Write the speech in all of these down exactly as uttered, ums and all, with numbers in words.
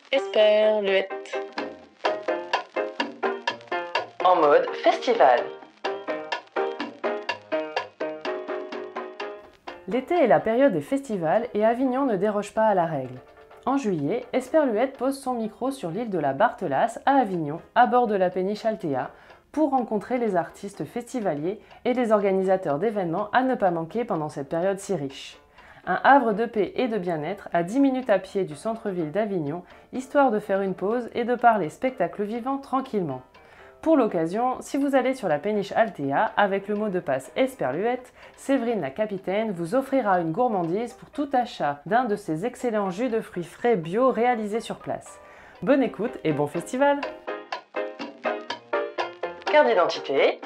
Esperluette. En mode festival. L'été est la période des festivals et Avignon ne déroge pas à la règle. En juillet, Esperluette pose son micro sur l'île de la Barthelasse à Avignon, à bord de la péniche Altea, pour rencontrer les artistes festivaliers et les organisateurs d'événements à ne pas manquer pendant cette période si riche. Un havre de paix et de bien-être à dix minutes à pied du centre-ville d'Avignon, histoire de faire une pause et de parler spectacle vivant tranquillement. Pour l'occasion, si vous allez sur la péniche Altea, avec le mot de passe Esperluette, Séverine la capitaine vous offrira une gourmandise pour tout achat d'un de ces excellents jus de fruits frais bio réalisés sur place. Bonne écoute et bon festival! Carte d'identité.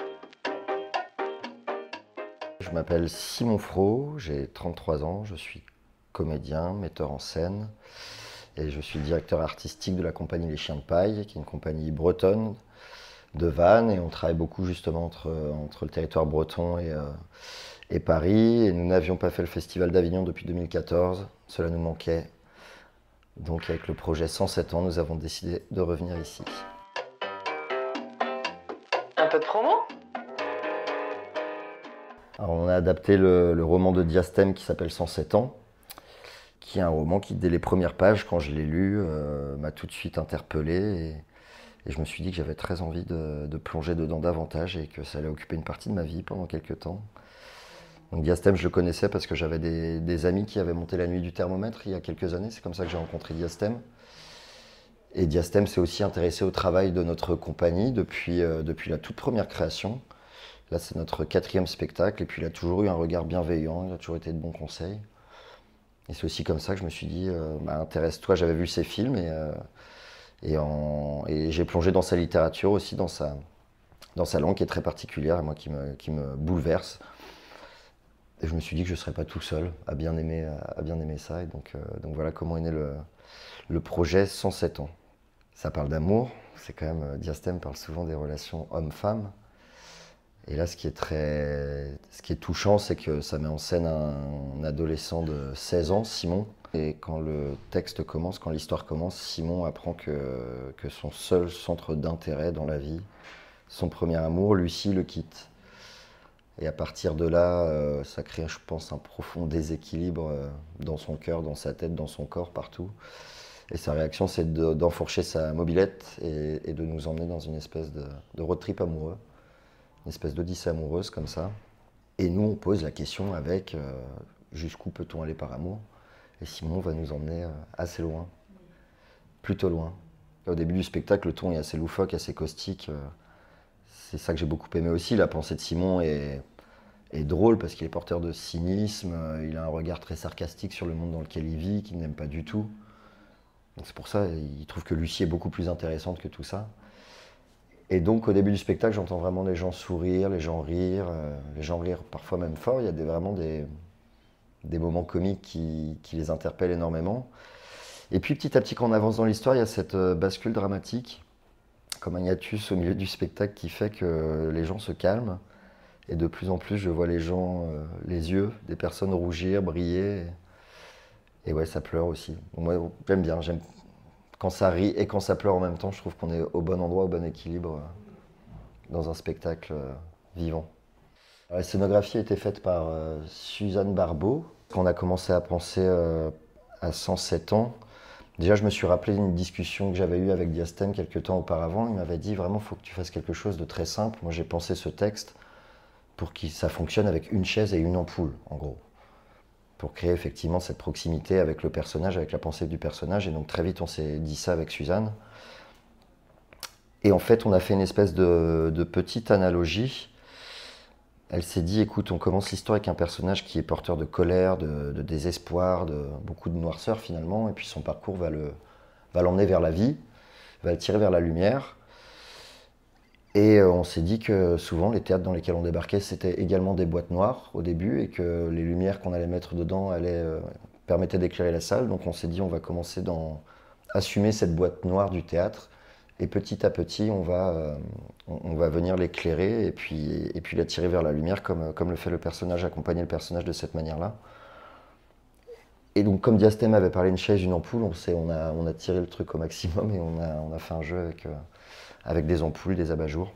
Je m'appelle Simon Fro, j'ai trente-trois ans, je suis comédien, metteur en scène et je suis directeur artistique de la compagnie Les Chiens de Paille, qui est une compagnie bretonne de Vannes, et on travaille beaucoup justement entre, entre le territoire breton et, euh, et Paris, et nous n'avions pas fait le Festival d'Avignon depuis deux mille quatorze, cela nous manquait. Donc avec le projet cent sept ans, nous avons décidé de revenir ici. Un peu de promo. Alors on a adapté le, le roman de Diastème qui s'appelle cent sept ans, qui est un roman qui, dès les premières pages, quand je l'ai lu, euh, m'a tout de suite interpellé. Et, et je me suis dit que j'avais très envie de, de plonger dedans davantage et que ça allait occuper une partie de ma vie pendant quelques temps. Donc Diastème, je le connaissais parce que j'avais des, des amis qui avaient monté la nuit du thermomètre il y a quelques années. C'est comme ça que j'ai rencontré Diastème. Et Diastème s'est aussi intéressé au travail de notre compagnie depuis, euh, depuis la toute première création. Là, c'est notre quatrième spectacle, et puis il a toujours eu un regard bienveillant, il a toujours été de bons conseils. Et c'est aussi comme ça que je me suis dit, euh, bah, intéresse-toi, j'avais vu ses films, et, euh, et, en- et j'ai plongé dans sa littérature aussi, dans sa, dans sa langue qui est très particulière, et moi qui me, qui me bouleverse. Et je me suis dit que je ne serais pas tout seul à bien aimer, à bien aimer ça, et donc, euh, donc voilà comment est né le, le projet cent sept ans. Ça parle d'amour, c'est quand même, Diastème parle souvent des relations homme-femme. Et là, ce qui est très, ce qui est touchant, c'est que ça met en scène un adolescent de seize ans, Simon. Et quand le texte commence, quand l'histoire commence, Simon apprend que, que son seul centre d'intérêt dans la vie, son premier amour, Lucie, le quitte. Et à partir de là, euh, ça crée, je pense, un profond déséquilibre euh, dans son cœur, dans sa tête, dans son corps, partout. Et sa réaction, c'est de- d'enfourcher sa mobilette et, et de nous emmener dans une espèce de, de road trip amoureux. Une espèce d'odyssée amoureuse comme ça. Et nous, on pose la question avec euh, jusqu'où peut-on aller par amour? Et Simon va nous emmener euh, assez loin, plutôt loin. Au début du spectacle, le ton est assez loufoque, assez caustique. euh, C'est ça que j'ai beaucoup aimé aussi. La pensée de Simon est, est drôle parce qu'il est porteur de cynisme. euh, Il a un regard très sarcastique sur le monde dans lequel il vit, qu'il n'aime pas du tout. Donc c'est pour ça qu'il trouve que Lucie est beaucoup plus intéressante que tout ça. Et donc au début du spectacle, j'entends vraiment les gens sourire, les gens rire, euh, les gens rire parfois même fort. Il y a des, vraiment des, des moments comiques qui, qui les interpellent énormément. Et puis petit à petit, quand on avance dans l'histoire, il y a cette euh, bascule dramatique, comme un hiatus au milieu du spectacle qui fait que les gens se calment. Et de plus en plus, je vois les gens, euh, les yeux des personnes rougir, briller. Et, et ouais, ça pleure aussi. Donc moi, j'aime bien, j'aime quand ça rit et quand ça pleure en même temps. Je trouve qu'on est au bon endroit, au bon équilibre. euh, dans un spectacle euh, vivant. Alors, la scénographie a été faite par euh, Suzanne Barbeau. Quand on a commencé à penser euh, à cent sept ans, déjà je me suis rappelé d'une discussion que j'avais eue avec Diastème quelques temps auparavant. Il m'avait dit vraiment, il faut que tu fasses quelque chose de très simple. Moi j'ai pensé ce texte pour que ça fonctionne avec une chaise et une ampoule, en gros. Pour créer effectivement cette proximité avec le personnage, avec la pensée du personnage. Et donc très vite on s'est dit ça avec Suzanne. Et en fait, on a fait une espèce de, de petite analogie. Elle s'est dit, écoute, on commence l'histoire avec un personnage qui est porteur de colère, de, de désespoir, de beaucoup de noirceur finalement, et puis son parcours va le, va l'emmener vers la vie, va le tirer vers la lumière. Et euh, on s'est dit que souvent, les théâtres dans lesquels on débarquait, c'était également des boîtes noires au début, et que les lumières qu'on allait mettre dedans allaient, euh, permettaient d'éclairer la salle. Donc on s'est dit, on va commencer dans assumer cette boîte noire du théâtre. Et petit à petit, on va, euh, on, on va venir l'éclairer et puis, et puis l'attirer vers la lumière, comme, comme le fait le personnage, accompagner le personnage de cette manière-là. Et donc comme Diastème avait parlé d'une chaise, d'une ampoule, on, sait, on, a, on a tiré le truc au maximum et on a, on a fait un jeu avec, euh, avec des ampoules, des abat-jours.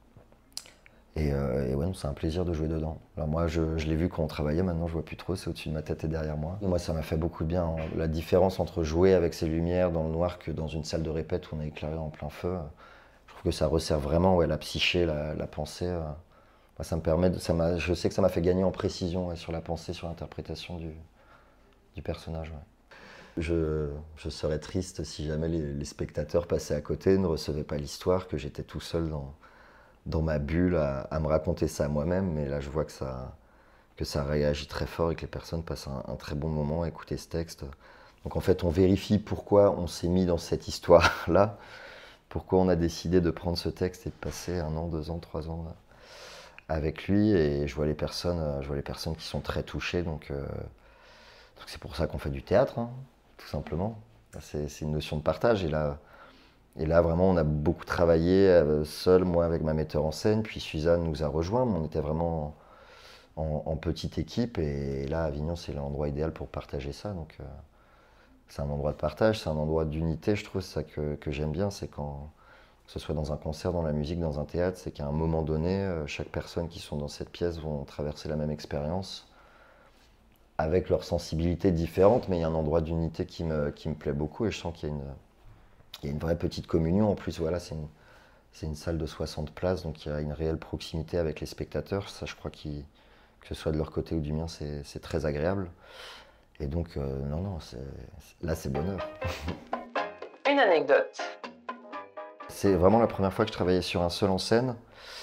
Et, euh, et ouais, c'est un plaisir de jouer dedans. Alors moi, je, je l'ai vu quand on travaillait, maintenant je vois plus trop, c'est au-dessus de ma tête et derrière moi. Moi, ça m'a fait beaucoup de bien. Hein. La différence entre jouer avec ces lumières dans le noir que dans une salle de répète où on est éclairé en plein feu, je trouve que ça resserre vraiment ouais, la psyché, la, la pensée. Euh. Moi, ça me permet de, ça m'a, je sais que ça m'a fait gagner en précision ouais, sur la pensée, sur l'interprétation du, du personnage. Ouais. Je, je serais triste si jamais les, les spectateurs passaient à côté, ne recevaient pas l'histoire, que j'étais tout seul dans... dans ma bulle à, à me raconter ça à moi-même, mais là je vois que ça, que ça réagit très fort et que les personnes passent un, un très bon moment à écouter ce texte. Donc en fait on vérifie pourquoi on s'est mis dans cette histoire-là, pourquoi on a décidé de prendre ce texte et de passer un an, deux ans, trois ans avec lui, et je vois les personnes, je vois les personnes qui sont très touchées, donc euh, donc c'est pour ça qu'on fait du théâtre, hein, tout simplement. C'est, c'est une notion de partage, et là, Et là, vraiment, on a beaucoup travaillé euh, seul, moi avec ma metteur en scène, puis Suzanne nous a rejoints, mais on était vraiment en, en petite équipe, et là, Avignon, c'est l'endroit idéal pour partager ça, donc euh, c'est un endroit de partage, c'est un endroit d'unité, je trouve, c'est ça que, que j'aime bien, c'est quand, que ce soit dans un concert, dans la musique, dans un théâtre, c'est qu'à un moment donné, euh, chaque personne qui sont dans cette pièce vont traverser la même expérience, avec leurs sensibilités différentes, mais il y a un endroit d'unité qui me, qui me plaît beaucoup, et je sens qu'il y a une... Il y a une vraie petite communion. En plus, voilà, c'est une, c'est une salle de soixante places, donc il y a une réelle proximité avec les spectateurs. Ça, je crois qu'il, que ce soit de leur côté ou du mien, c'est, c'est très agréable. Et donc, euh, non, non, c'est, là, c'est bonheur. Une anecdote. C'est vraiment la première fois que je travaillais sur un seul en scène.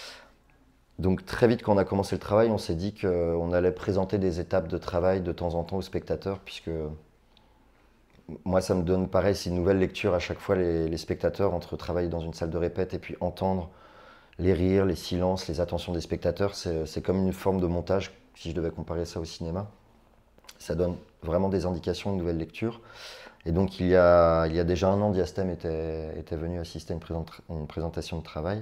Donc très vite, quand on a commencé le travail, on s'est dit qu'on allait présenter des étapes de travail de temps en temps aux spectateurs, puisque moi, ça me donne pareil, c'est une nouvelle lecture à chaque fois, les, les spectateurs, entre travailler dans une salle de répète et puis entendre les rires, les silences, les attentions des spectateurs. C'est, c'est comme une forme de montage, si je devais comparer ça au cinéma. Ça donne vraiment des indications, une nouvelle lecture. Et donc, il y a, il y a déjà un an, Diastème était, était venu assister à une, présent, une présentation de travail.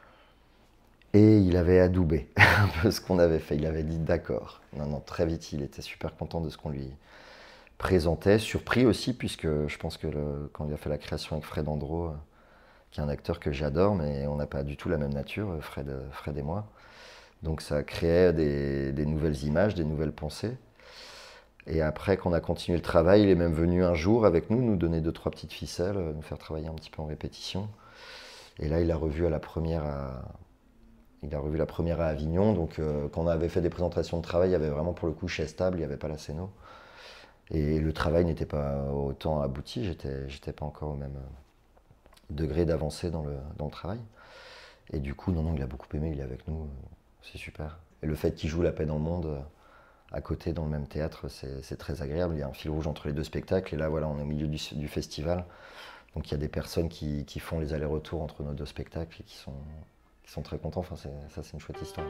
Et il avait adoubé un peu ce qu'on avait fait. Il avait dit d'accord. Non, non, très vite, il était super content de ce qu'on lui présentait, surpris aussi, puisque je pense que le, quand il a fait la création avec Fred Andro, euh, qui est un acteur que j'adore, mais on n'a pas du tout la même nature, Fred, Fred et moi. Donc ça créait des, des nouvelles images, des nouvelles pensées. Et après, quand on a continué le travail, il est même venu un jour avec nous, nous donner deux, trois petites ficelles, nous faire travailler un petit peu en répétition. Et là, il a revu à la première à, il a revu la première à Avignon. Donc euh, quand on avait fait des présentations de travail, il y avait vraiment pour le coup chaise table, il n'y avait pas la scéno. Et le travail n'était pas autant abouti, j'étais, j'étais pas encore au même degré d'avancée dans le, dans le travail. Et du coup, non, non, il a beaucoup aimé, il est avec nous, c'est super. Et le fait qu'il joue La Paix dans le Monde à côté, dans le même théâtre, c'est, c'est très agréable. Il y a un fil rouge entre les deux spectacles, et là, voilà, on est au milieu du, du festival. Donc il y a des personnes qui, qui font les allers-retours entre nos deux spectacles et qui sont, qui sont très contents. Enfin, c'est, ça, c'est une chouette histoire.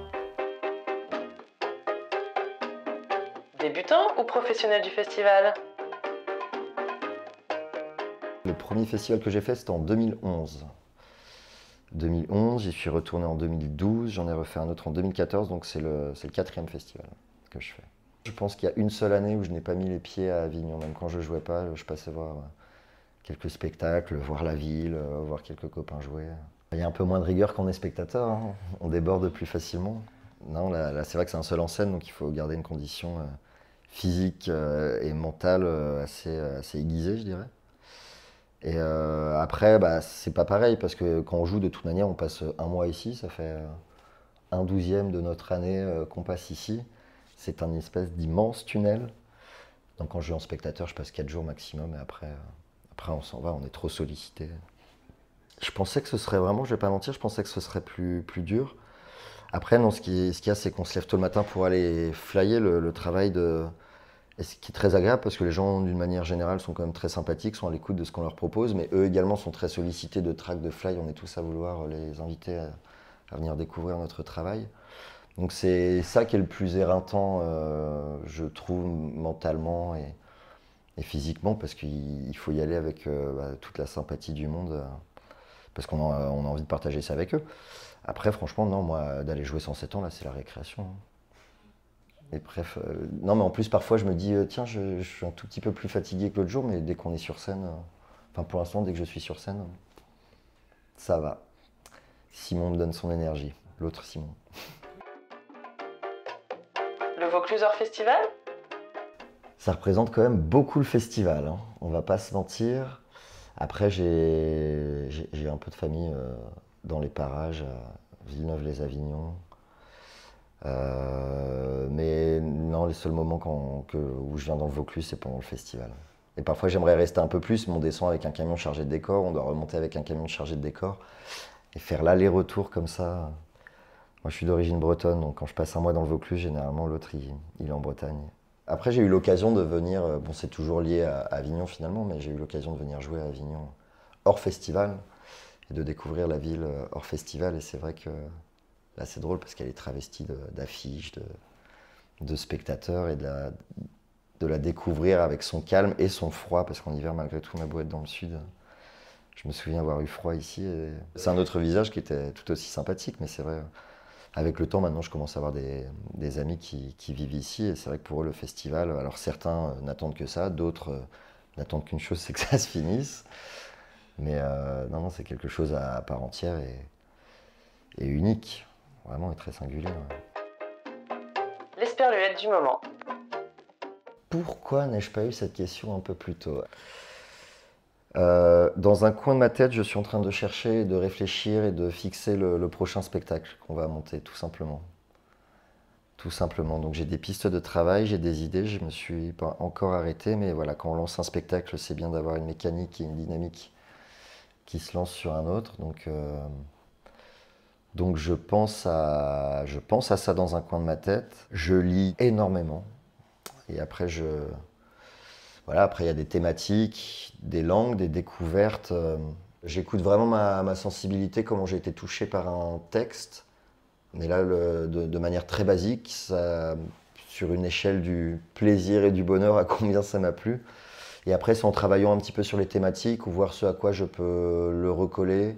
Débutant ou professionnel du festival? Le premier festival que j'ai fait, c'était en deux mille onze. deux mille onze, j'y suis retourné en deux mille douze, j'en ai refait un autre en deux mille quatorze, donc c'est le, c'est le quatrième festival que je fais. Je pense qu'il y a une seule année où je n'ai pas mis les pieds à Avignon, même quand je jouais pas, je passais voir quelques spectacles, voir la ville, voir quelques copains jouer. Il y a un peu moins de rigueur quand on est spectateur, hein. On déborde plus facilement. Non, là, là c'est vrai que c'est un seul en scène, donc il faut garder une condition euh, physique euh, et mentale euh, assez, assez aiguisée, je dirais. Et euh, après, bah, c'est pas pareil, parce que quand on joue, de toute manière, on passe un mois ici, ça fait un douzième de notre année euh, qu'on passe ici. C'est un espèce d'immense tunnel. Donc quand je joue en spectateur, je passe quatre jours maximum, et après, euh, après on s'en va, on est trop sollicité. Je pensais que ce serait vraiment, je vais pas mentir, je pensais que ce serait plus, plus dur. Après, non, ce qui- ce qu'il y a, c'est qu'on se lève tôt le matin pour aller flyer le, le travail de... Et ce qui est très agréable, parce que les gens, d'une manière générale, sont quand même très sympathiques, sont à l'écoute de ce qu'on leur propose, mais eux également sont très sollicités de tracts, de fly. On est tous à vouloir les inviter à, à venir découvrir notre travail. Donc c'est ça qui est le plus éreintant, euh, je trouve, mentalement et, et physiquement, parce qu'il faut y aller avec euh, bah, toute la sympathie du monde, euh, parce qu'on a, on a envie de partager ça avec eux. Après, franchement, non, moi, d'aller jouer cent sept ans, là, c'est la récréation. Et bref, euh, non mais en plus parfois je me dis, euh, tiens, je, je suis un tout petit peu plus fatigué que l'autre jour, mais dès qu'on est sur scène, euh, enfin pour l'instant, dès que je suis sur scène, ça va. Simon me donne son énergie, l'autre Simon. Le Vaucluse Hors Festival? Ça représente quand même beaucoup le festival, hein. On va pas se mentir. Après, j'ai j'ai- j'ai un peu de famille euh, dans les parages, à Villeneuve-les-Avignon. Euh, mais non, les seuls moments quand- que- où je viens dans le Vaucluse, c'est pendant le festival. Et parfois, j'aimerais rester un peu plus, mais on descend avec un camion chargé de décors, on doit remonter avec un camion chargé de décors. Et faire l'aller-retour comme ça. Moi, je suis d'origine bretonne, donc quand je passe un mois dans le Vaucluse, généralement, l'autre, il, il est en Bretagne. Après, j'ai eu l'occasion de venir, euh, bon, c'est toujours lié à Avignon finalement, mais j'ai eu l'occasion de venir jouer à Avignon hors festival et de découvrir la ville euh, hors festival. Et c'est vrai que là, c'est drôle parce qu'elle est travestie de- d'affiches, de, de spectateurs et de la, de la découvrir avec son calme et son froid, parce qu'en hiver, malgré tout, ma beau être dans le sud, je me souviens avoir eu froid ici. et C'est un autre visage qui était tout aussi sympathique, mais c'est vrai. Avec le temps, maintenant, je commence à avoir des, des amis qui, qui vivent ici, et c'est vrai que pour eux, le festival, alors certains euh, n'attendent que ça, d'autres euh, n'attendent qu'une chose, c'est que ça se finisse. Mais euh, non, non, c'est quelque chose à, à part entière et, et unique, vraiment, et très singulier. Ouais. L'esperluette du moment. Pourquoi n'ai-je pas eu cette question un peu plus tôt? Euh, dans un coin de ma tête, je suis en train de chercher, de réfléchir et de fixer le, le prochain spectacle qu'on va monter, tout simplement. Tout simplement. Donc j'ai des pistes de travail, j'ai des idées, je me suis pas encore arrêté, mais voilà, quand on lance un spectacle, c'est bien d'avoir une mécanique et une dynamique qui se lance sur un autre. Donc, euh, donc je pense à, je pense à ça dans un coin de ma tête. Je lis énormément. Et après, je, voilà, après il y a des thématiques, des langues, des découvertes. Euh, J'écoute vraiment ma, ma sensibilité, comment j'ai été touché par un texte. Mais là, le- de, de manière très basique, ça, sur une échelle du plaisir et du bonheur, à combien ça m'a plu. Et après, c'est en travaillant un petit peu sur les thématiques, ou voir ce à quoi je peux le recoller,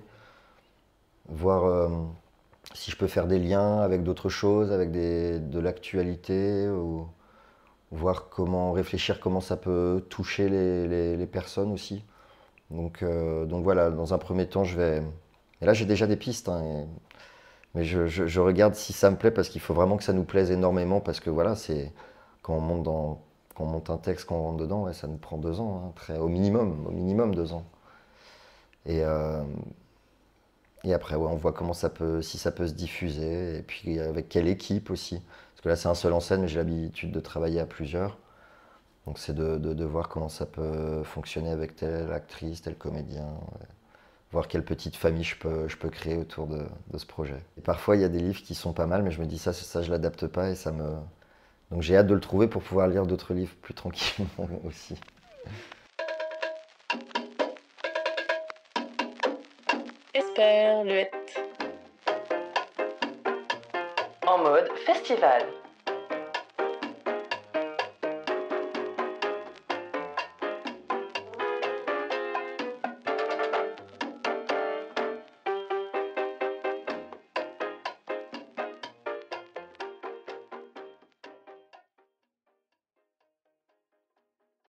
voir euh, si je peux faire des liens avec d'autres choses, avec des, de l'actualité, ou voir comment réfléchir, comment ça peut toucher les, les- les personnes aussi. Donc, euh, donc voilà, dans un premier temps, je vais... Et là, j'ai déjà des pistes, hein, et- mais je, je- je regarde si ça me plaît, parce qu'il faut vraiment que ça nous plaise énormément, parce que voilà, c'est quand on monte dans, quand on monte un texte, quand on rentre dedans, ouais, ça nous prend deux ans, hein, très, au minimum, au minimum deux ans. Et, euh, et après, ouais, on voit comment ça peut, si ça peut se diffuser, et puis avec quelle équipe aussi. Parce que là, c'est un seul en scène, mais j'ai l'habitude de travailler à plusieurs. Donc c'est de, de- de voir comment ça peut fonctionner avec telle actrice, tel comédien, ouais. Voir quelle petite famille je peux, je peux créer autour de, de ce projet. Et parfois, il y a des livres qui sont pas mal, mais je me dis ça, ça je l'adapte pas et ça me... Donc j'ai hâte de le trouver pour pouvoir lire d'autres livres plus tranquillement aussi. Esperluette. En mode festival.